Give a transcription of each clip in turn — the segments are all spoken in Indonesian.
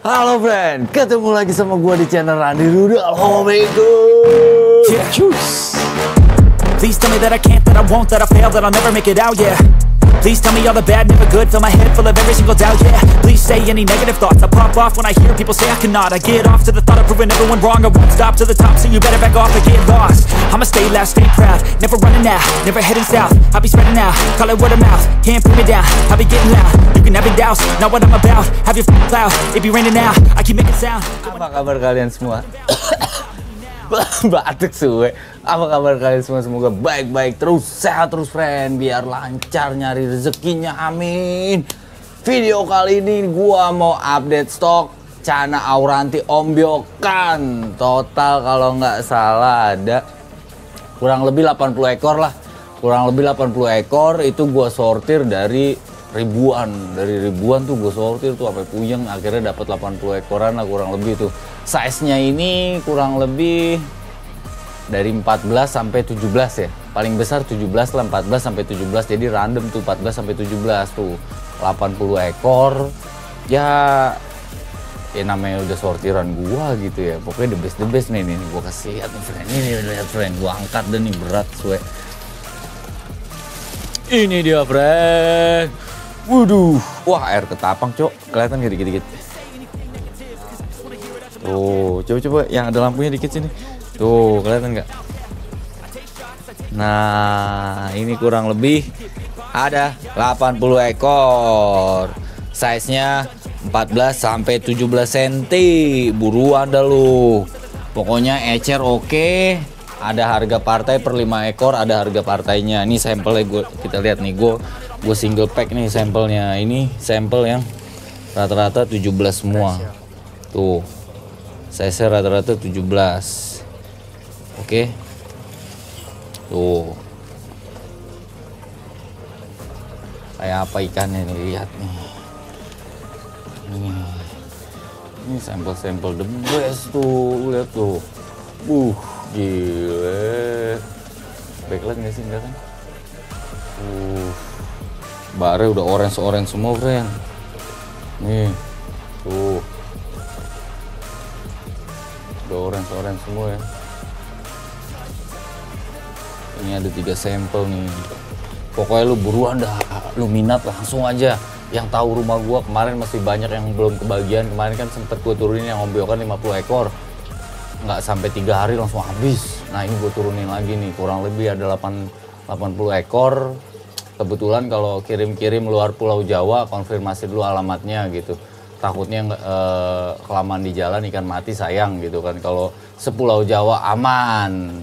Halo friend, ketemu lagi sama gua di channel Randy Rudal. Oh my Yeah. Please tell me that I can't, that I won't, that I fail, that I'll never make it out, yeah. Please tell me all the bad, never good, fill my head full of every single doubt, yeah. Please say any negative thoughts, I pop off when I hear people say I cannot. I get off to the thought of proving everyone wrong, I won't stop to the top, so you better back off and get lost. I'ma stay loud, stay proud, never running out, never heading south. I'll be spreading out, call it word of mouth, can't put me down, I'll be getting loud. You can have it douse, not what I'm about, have your cloud, it be raining now, I keep making sound. Apa kabar kalian semua? Batuk suwe. Apa kabar kalian semua? Semoga baik-baik terus, sehat terus friend, biar lancar nyari rezekinya, amin. Video kali ini gua mau update stok Cana Auranti ombyokan. Total kalau nggak salah ada kurang lebih 80 ekor lah. Kurang lebih 80 ekor itu gua sortir dari ribuan. Dari ribuan tuh gua sortir tuh sampai puyeng, akhirnya dapat 80 ekoran lah kurang lebih tuh. Size-nya ini kurang lebih dari 14 sampai 17 ya. Paling besar 17 lah, 14 sampai 17. Jadi random tuh 14 sampai 17 tuh. 80 ekor. Ya namanya udah sortiran gua gitu ya. Pokoknya the best nih gua kasih lihat nih friend. Ini lihat friend, gua angkat dan nih berat suwe. Ini dia friend. Waduh, wah air ketapang cok. Kelihatan gak dikit-dikit? Tuh, coba yang ada lampunya dikit sini. Tuh, kelihatan nggak? Nah, ini kurang lebih ada 80 ekor. Size-nya 14 sampai 17 cm. Buruan dah lu. Pokoknya ecer oke. Ada harga partai per 5 ekor, ada harga partainya. Ini sampelnya kita lihat nih, gue single pack nih sampelnya. Ini sampel yang rata-rata 17 semua. Tuh. Size rata-rata 17. Oke. Tuh. Kayak apa ikannya nih, lihat nih. Ini sampel-sampel the best tuh, lihat tuh. Gile. Backlight nggak sih, enggak kan? Bare udah orange semua, friend. Nih. Tuh. Orange semua ya. Ini ada 3 sampel nih. Pokoknya lu buruan dah, lu minat langsung aja. Yang tahu rumah gua kemarin masih banyak yang belum kebagian. Kemarin kan sempet gua turunin yang ombyokan 50 ekor. Nggak sampai 3 hari langsung habis. Nah ini gua turunin lagi nih, kurang lebih ada 80 ekor. Kebetulan kalau kirim-kirim luar Pulau Jawa, konfirmasi dulu alamatnya gitu. Takutnya kelamaan di jalan ikan mati sayang gitu kan. Kalau sepulau Jawa aman,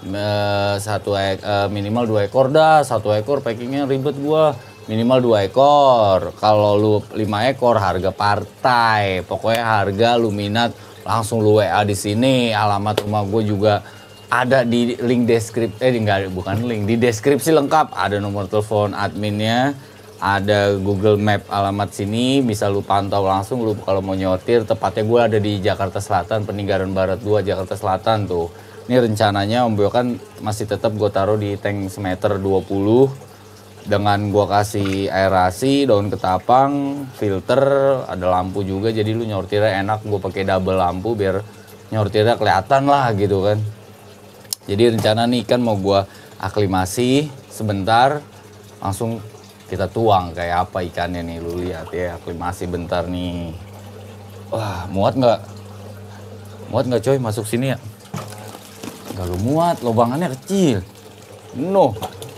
minimal 2 ekor dah. 1 ekor packingnya ribet gua, minimal 2 ekor. Kalau lu 5 ekor harga partai. Pokoknya harga lu minat langsung lu WA di sini. Alamat rumah gua juga ada di link deskripsi, bukan link, di deskripsi lengkap. Ada nomor telepon adminnya. Ada Google Map alamat sini, bisa lu pantau langsung lu kalau mau nyotir. Tepatnya gue ada di Jakarta Selatan, Peninggalan Barat 2, Jakarta Selatan tuh. Ini rencananya ombyokan masih tetap gue taruh di tank semeter 20 dengan gue kasih aerasi, daun ketapang, filter, ada lampu juga. Jadi lu nyortirnya enak, gue pakai double lampu biar nyortirnya kelihatan lah gitu kan. Jadi rencana nih ikan mau gue aklimasi sebentar, langsung kita tuang kayak apa ikannya nih, lu lihat ya, aklimasi bentar nih. Wah, muat nggak coy masuk sini ya? Nggak lu muat, lobangannya kecil. No.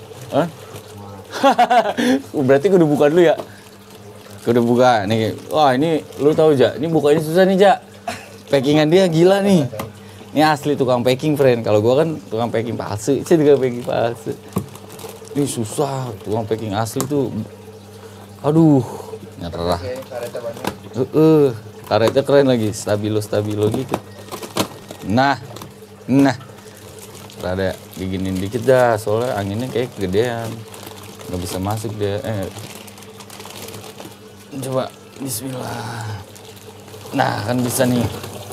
Berarti kudu buka dulu ya? Kudu buka nih. Wah ini lu tahu Ja, ini bukanya susah nih Ja. Packingan dia gila nih. Ini asli tukang packing friend. Kalau gua kan tukang packing palsu, saya juga packing palsu. Ini susah, tukang packing asli tuh. Aduh, nyerah. Karetnya keren lagi, stabilo gitu. Nah. Rada diginin dikit dah, soalnya anginnya kayak kegedean. Nggak bisa masuk deh. Coba, bismillah. Nah, kan bisa nih.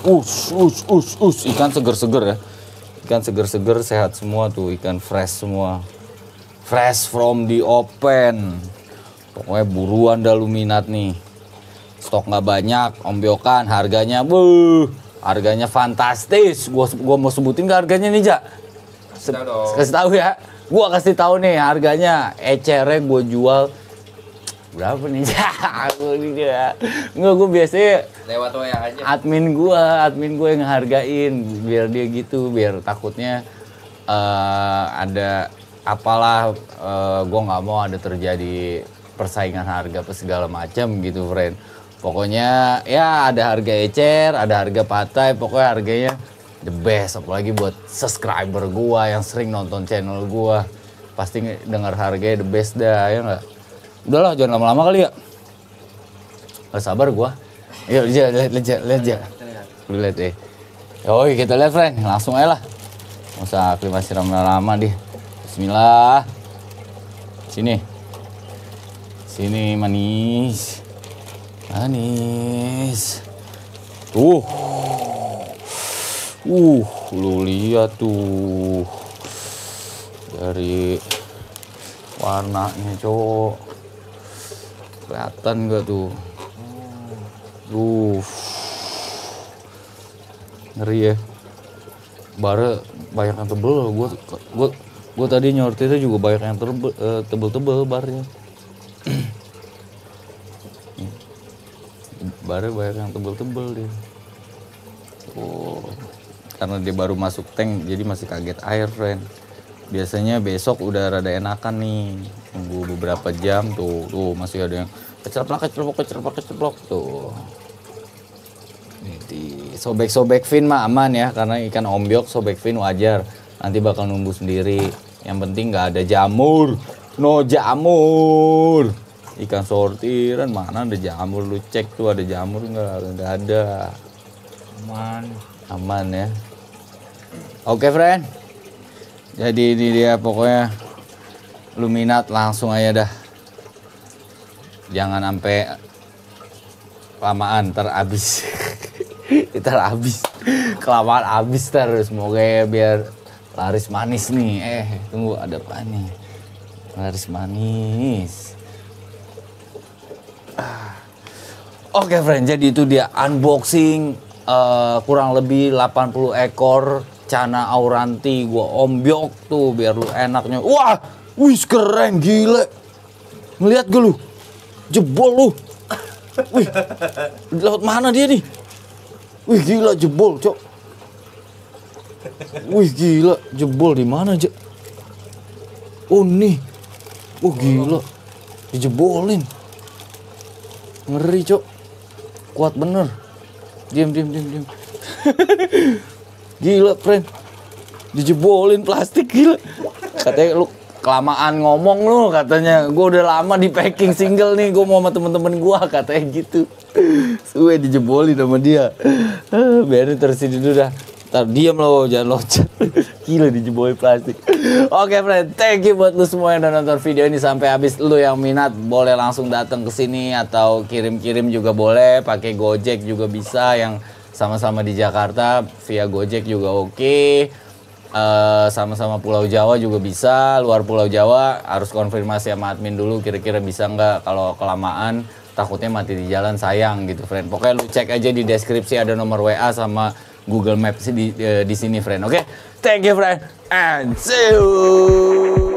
Ikan seger-seger ya. Ikan seger-seger, sehat semua tuh, ikan fresh semua. Fresh from the open. Pokoknya buruan dah lu minat nih. stok nggak banyak, ombyokan, harganya, harganya fantastis. Gua mau sebutin nggak harganya nih, Jak? Kasih tahu ya. Gua kasih tahu nih harganya. Ecernya gua jual berapa nih, Jak? Nggak, gua biasanya lewat WA aja. Admin gua yang ngehargain, biar dia gitu, biar takutnya ada apalah, gua nggak mau ada terjadi persaingan harga segala macam gitu, friend. Pokoknya ya ada harga ecer, ada harga patai, pokoknya harganya the best. Apalagi buat subscriber gua yang sering nonton channel gua, pasti dengar harganya the best dah, ya nggak? Udahlah, jangan lama-lama kali ya. Gak sabar gua. Yuk, lihat aja. Lu lihat deh. Yoi, kita lihat, friend. Langsung aja lah. Nggak usah aklimasi lama-lama deh. Bismillah. Sini manis. Tuh. Lu lihat tuh. Dari warnanya, cowok. Kelihatan gak tuh? Ngeri ya. Bara banyak yang tebel. Gua tadi nyortirnya juga banyak yang tebel-tebel barnya. Bara banyak yang tebel-tebel dia. Karena dia baru masuk tank, jadi masih kaget air, friend. Biasanya besok udah rada enakan nih. Tunggu beberapa jam tuh masih ada yang keceplok tuh. Nih, sobek fin mah aman ya, karena ikan ombyok sobek fin wajar. Nanti bakal numbuh sendiri. Yang penting nggak ada jamur. No jamur. Ikan sortiran mana ada jamur, lu cek tuh ada jamur nggak ada. Aman ya. Oke, friend. Jadi ini dia pokoknya, lu minat langsung aja dah. Jangan sampai kelamaan ntar habis. Ntar habis. Kelamaan habis terus. Semoga ya biar laris manis nih. Tunggu, ada apa nih? Laris manis. Oke, friend, jadi itu dia unboxing kurang lebih 80 ekor Cana Auranti. Gua ombyok tuh biar lu enaknya. Wah, wih keren gila. Ngeliat gak lu? Jebol lu. Wih, laut mana dia nih? Wih gila jebol, cok. Wih gila jebol di mana aja? Oh nih. Oh gila. Dijebolin. Ngeri, cok. Kuat bener. Diam. Gila, friend. Dijebolin plastik, gila. Katanya lu kelamaan ngomong lu, katanya. Gue udah lama di packing single nih, gue mau sama temen-temen gue, katanya gitu. Suwe dijebolin sama dia. Biarin terusin dulu dah. Ntar diam lo, jangan loncat. Gila dijebolin plastik. Oke, friend, thank you buat lu semua yang udah nonton video ini sampai habis. Lu yang minat boleh langsung datang ke sini atau kirim-kirim juga boleh, pakai Gojek juga bisa, yang sama-sama di Jakarta via Gojek juga oke. Sama-sama Pulau Jawa juga bisa. Luar Pulau Jawa harus konfirmasi sama admin dulu kira-kira bisa nggak. Kalau kelamaan takutnya mati di jalan, sayang gitu, friend. Pokoknya lu cek aja di deskripsi ada nomor WA sama Google Maps di sini, friend. Oke, thank you, friend, and see you.